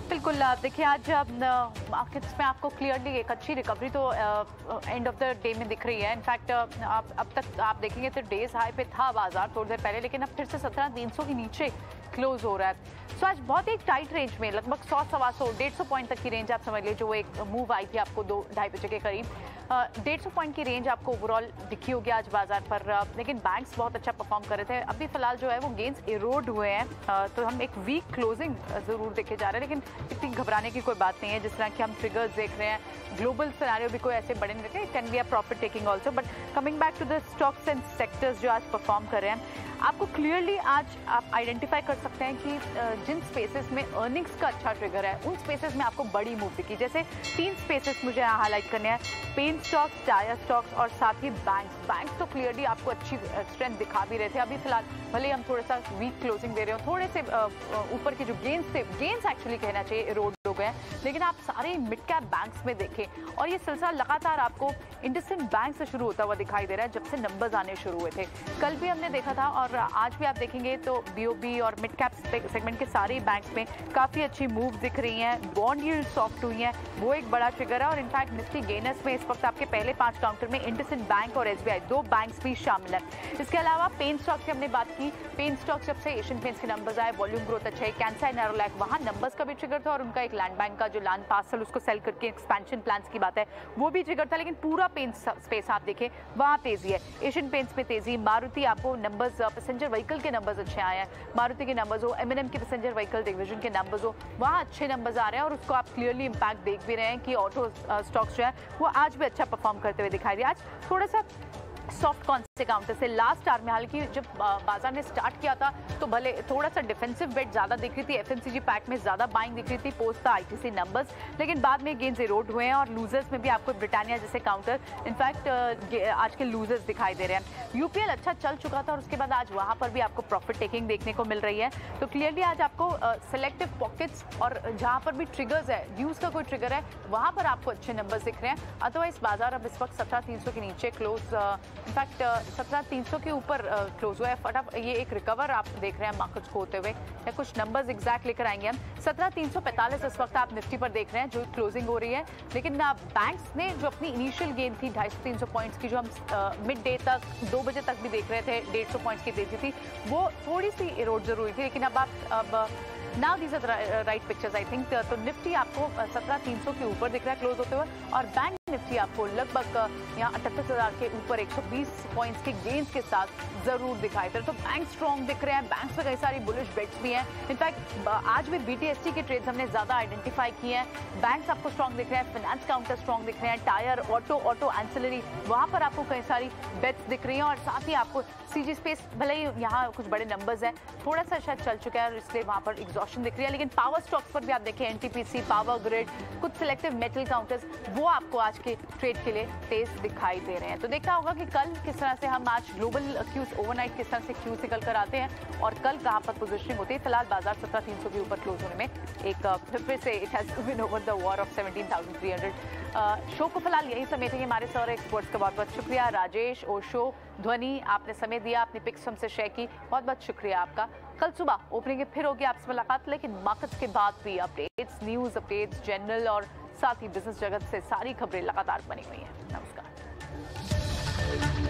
बिल्कुल। देखिए आज मार्केट्स में आपको क्लियरली एक अच्छी रिकवरी तो एंड ऑफ द डे में दिख रही है। इनफैक्ट आप अब तक आप देखेंगे तो डेज हाई पे था बाजार थोड़ी देर पहले, लेकिन अब फिर से 17,300 के नीचे क्लोज हो रहा है। सो आज बहुत एक टाइट रेंज में लगभग 100, 125, 150 पॉइंट तक की रेंज आप समझ लीजिए। जो एक मूव आई थी आपको 2-2:30 बजे के करीब 150 पॉइंट की रेंज आपको ओवरऑल दिखी होगी आज बाजार पर। लेकिन बैंक्स बहुत अच्छा परफॉर्म कर रहे थे। अभी फिलहाल जो है वो गेंस इरोड हुए हैं, तो हम एक वीक क्लोजिंग जरूर देखे जा रहे हैं, लेकिन इतनी घबराने की कोई बात नहीं है। जिस तरह के हम ट्रिगर्स देख रहे हैं, ग्लोबल सिनेरियो भी कोई ऐसे बड़े नहीं रहते, can be a profit taking also. But coming back to the stocks and sectors जो आज परफॉर्म कर रहे हैं, आपको क्लियरली आज आप आइडेंटिफाई कर सकते हैं कि जिन स्पेसेस में अर्निंग्स का अच्छा ट्रिगर है उन स्पेसेस में आपको बड़ी मूव दिखी। जैसे 3 स्पेसेस मुझे यहाँ हाईलाइट करने हैं, पेन स्टॉक्स, टायर स्टॉक्स और साथ ही बैंक्स तो क्लियरली आपको अच्छी स्ट्रेंथ दिखा भी रहे थे। अभी फिलहाल भले हम थोड़ा सा वीक क्लोजिंग दे रहे हो, थोड़े से ऊपर के जो गेंस थे, गेंस एक्चुअली कहना चाहिए इरोड हो गए, लेकिन आप सारे मिड कैप बैंक्स में देखें और ये सिलसिला लगातार आपको इंडसइंड बैंक से शुरू होता हुआ दिखाई दे रहा है जब से नंबर्स आने शुरू हुए थे। कल भी हमने देखा था और आज भी आप देखेंगे तो बीओबी और मिड कैप सेगमेंट के सारे बैंक्स में काफ़ी अच्छी मूव दिख रही हैं। बॉन्ड यील्ड सॉफ्ट हुई हैं, वो एक बड़ा ट्रिगर है। और इनफैक्ट निफ्टी गेनर्स में इस वक्त आपके पहले 5 काउंटर में इंडसइंड बैंक और एसबीआई 2 बैंक्स भी शामिल है। इसके अलावा पेन स्टॉक्स की हमने बात की। पेन स्टॉक्स जब से एशियन पेंट्स के नंबर्स आए, वॉल्यूम ग्रोथ अच्छा है, कैंसर नैरोलैक वहाँ नंबर्स का भी ट्रिगर था और उनका एक लैंड बैंक का जो लैंड पार्सल उसको सेल करके एक्सपेंशन प्लान्स की बात है वो भी ट्रिगर था। लेकिन पूरा पेन स्पेस आप देखें वहाँ तेजी है। एशियन पेंट्स में तेजी, मारुति आपको नंबर्स पैसेंजर व्हीकल के नंबर्स अच्छे आए हैं, मारुति के नंबर्स हो, एमएनएम के पैसेंजर व्हीकल डिवीजन के नंबर्स हो, वहाँ अच्छे नंबर्स आ रहे हैं और उसको आप क्लियरली इंपैक्ट देख भी रहे हैं कि ऑटो स्टॉक्स जो है वो आज भी अच्छा परफॉर्म करते हुए दिखाई दिया। आज थोड़ा सा सॉफ्ट कौन से काउंटर से लास्ट आवर में, हालांकि जब बाजार ने स्टार्ट किया था तो भले थोड़ा सा डिफेंसिव बेट ज्यादा दिख रही थी, एफएमसीजी पैक में ज्यादा बाइंग दिख रही थी पोस्ट द आईटीसी नंबर्स, लेकिन बाद में गेंस इरोड हुए हैं और लूजर्स में भी आपको ब्रिटानिया जैसे काउंटर इनफैक्ट आज के लूजर्स दिखाई दे रहे हैं। यूपीएल अच्छा चल चुका था और उसके बाद आज वहां पर भी आपको प्रॉफिट टेकिंग देखने को मिल रही है। तो क्लियरली आज आपको सिलेक्टिव पॉकेट्स और जहां पर भी ट्रिगर्स है, न्यूज का कोई ट्रिगर है, वहां पर आपको अच्छे नंबर्स दिख रहे हैं। अदरवाइज बाजार अब इस वक्त 17,300 के नीचे क्लोज, इनफैक्ट 17,300 के ऊपर क्लोज हुआ है। फटाफट ये एक रिकवर आप देख रहे हैं मार्केट्स को होते हुए, या कुछ नंबर्स एग्जैक्ट लेकर आएंगे हम। 17,345 इस वक्त आप निफ्टी पर देख रहे हैं जो क्लोजिंग हो रही है। लेकिन बैंक्स ने जो अपनी इनिशियल गेन थी 250-300 पॉइंट्स की, जो हम मिड डे तक 2 बजे तक भी देख रहे थे 150 पॉइंट्स की तेजी थी, वो थोड़ी सी इरोड जरूरी थी। लेकिन अब now these are right pictures I think. तो निफ्टी आपको 17,300 के ऊपर दिख रहा है क्लोज होते हुए और बैंक निफ्टी आपको लगभग यहाँ 38,000 के ऊपर 120 पॉइंट्स के गेंस के साथ जरूर दिखाई दे। तो बैंक स्ट्रॉन्ग दिख रहे हैं, बैंक्स में कई सारी बुलिश बेट्स भी हैं। इनफैक्ट आज भी बीटीएसटी के ट्रेड्स हमने ज्यादा आइडेंटिफाई किए हैं। बैंक्स आपको स्ट्रॉन्ग दिख रहे हैं, फाइनेंस काउंटर स्ट्रॉन्ग दिख रहे हैं, टायर, ऑटो एंसिलरी वहां पर आपको कई सारी बेट्स दिख रही हैं। और साथ ही आपको सीजी स्पेस, भले ही यहाँ कुछ बड़े नंबर्स हैं, थोड़ा सा शायद चल चुका है इसलिए वहां पर एग्जॉशन दिख रही है। लेकिन पावर स्टॉक्स पर भी आप देखें, एनटीपीसी, पावर ग्रिड, कुछ सिलेक्टिव मेटल काउंटर्स, वो आपको आज के ट्रेड के लिए तेज दिखाई दे रहे हैं। तो देखना होगा कि कल किस तरह से हम आज ग्लोबल क्यूज ओवरनाइट किस तरह से क्यूज निकल कर आते हैं और कल कहां पर पोजीशनिंग होती है। फिलहाल बाजार 17,300 के ऊपर क्लोज होने में एक फिर से it has been over the war of 17,300। Show को फिलहाल यही समेटेंगे। हमारे सारे एक्सपर्ट्स का बहुत बहुत शुक्रिया। राजेश, ओशो, ध्वनि, आपने समय दिया, आपने पिक्स हमसे शेयर की, बहुत बहुत शुक्रिया आपका। कल सुबह ओपनिंग फिर होगी आपसे मुलाकात, लेकिन मार्केट्स के बाद भी अपडेट्स, न्यूज अपडेट्स, जनरल और साथ ही बिजनेस जगत से सारी खबरें लगातार बनी हुई हैं। नमस्कार।